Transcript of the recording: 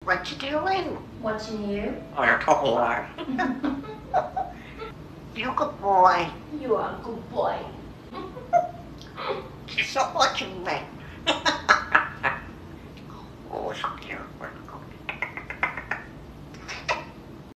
What you doing? Watching you. On a couple are. You good boy. You are a good boy. Stop watching me.